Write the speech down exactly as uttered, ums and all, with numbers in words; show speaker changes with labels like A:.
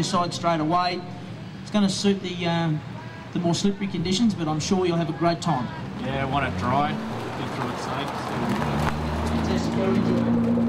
A: side straight away. It's going to suit the um, the more slippery conditions, but I'm sure you'll have a great time.
B: Yeah, I want it dry. Get through it safe. So.
A: Fantastic.